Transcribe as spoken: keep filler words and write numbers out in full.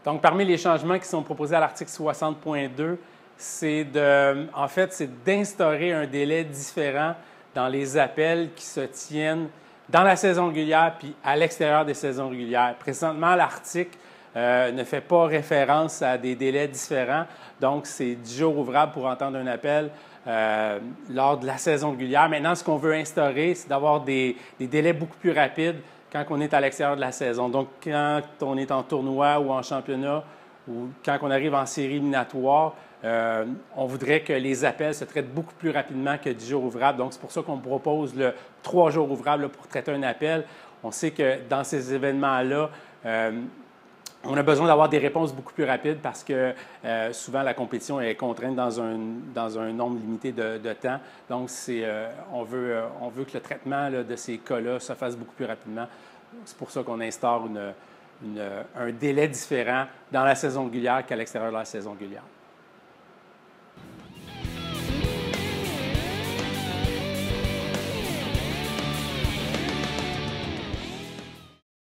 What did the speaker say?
Donc, parmi les changements qui sont proposés à l'article soixante point deux, c'est de, en fait, c'est d'instaurer un délai différent dans les appels qui se tiennent dans la saison régulière puis à l'extérieur des saisons régulières. Présentement, l'article euh, ne fait pas référence à des délais différents. Donc, c'est dix jours ouvrables pour entendre un appel euh, lors de la saison régulière. Maintenant, ce qu'on veut instaurer, c'est d'avoir des, des délais beaucoup plus rapides quand on est à l'extérieur de la saison. Donc, quand on est en tournoi ou en championnat ou quand on arrive en série éliminatoire, euh, on voudrait que les appels se traitent beaucoup plus rapidement que dix jours ouvrables. Donc, c'est pour ça qu'on propose le trois jours ouvrables là, pour traiter un appel. On sait que dans ces événements-là, euh, on a besoin d'avoir des réponses beaucoup plus rapides parce que euh, souvent la compétition est contrainte dans un, dans un nombre limité de, de temps. Donc, c'est, euh, on, veut, euh, on veut que le traitement là, de ces cas-là se fasse beaucoup plus rapidement. C'est pour ça qu'on instaure une, une, un délai différent dans la saison régulière qu'à l'extérieur de la saison régulière.